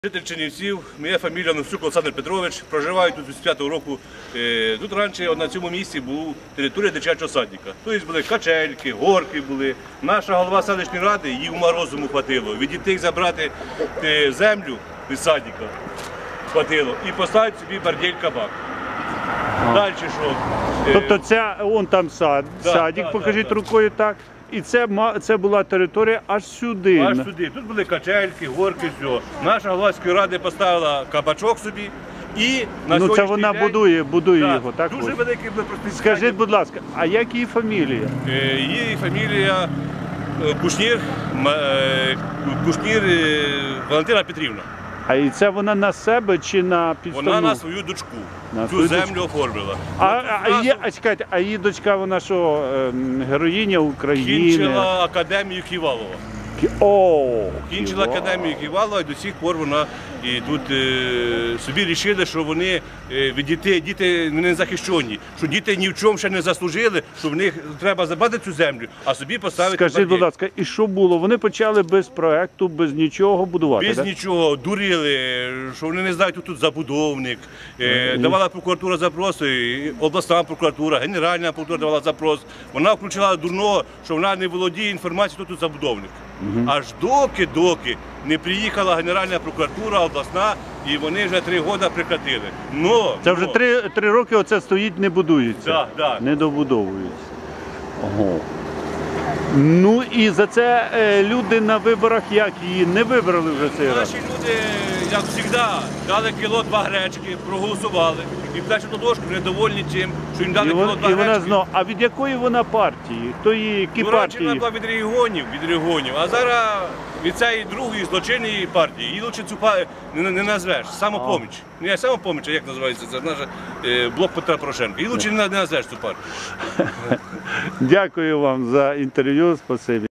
Житель Чернівців, моя фамілія Новсюк Олександр Петрович, проживаю тут з 5-го року. Тут раніше на цьому місці була територія дитячого садика. Тобто були качельки, горки були. Наша голова селищної ради, їй ума розуму хватило. Від дітей забрати землю від садика хватило і поставити собі бордель кабак. Далі що? Тобто це, вон там садик, покажіть рукою так. І це була територія аж сюди. Аж сюди. Тут були качельки, горки, все. Наша голова сільської ради поставила кабачок собі. І на ну це вона день, будує його, так? Дуже великий простий. Скажіть, будь ласка, а як її фамілія? Її фамілія Кушнір Валентина Петрівна. А і це вона на себе чи на підставну? Вона на свою дочку. Цю землю оформила. Чекайте, а її дочка, вона що, героїня України? Кінчила академію Ківалова. Кінчила академію Ківалова і до сих пор вона і тут собі вирішили, що вони від діти не захищені, що діти ні в чому ще не заслужили, що в них треба забрати цю землю, а собі поставити. Скажіть, будь ласка, і що було? Вони почали без проекту, без нічого будувати? Без нічого, дурили, що вони не знають, тут забудовник. Давала прокуратура запроси, обласна прокуратура, Генеральна прокуратура давала запрос. Вона включила дурного, що вона не володіє інформацією, тут забудовник. Аж доки не приїхала Генеральна прокуратура, обласна, і вони вже 3 роки прекратили. Це вже 3 роки оце стоїть, не будується, не добудовується. Ого. Ну і за це люди на виборах як її не вибрали вже цей раз? Наші люди, як завжди, дали кіло-2 гречки, проголосували. І першу дошку недовольні тим, що їм дали кіло-2 гречки. А від якої вона партії? Які партії? Вона була від регіонів, а зараз від цієї другої злочинної партії. Її лише цю партію не назвеш, самопоміч. Не самопоміч, а як називається, це наш блок Петра Порошенка. Її лише не назвеш цю партію. Дякую вам за інтерв'ю, спасибі.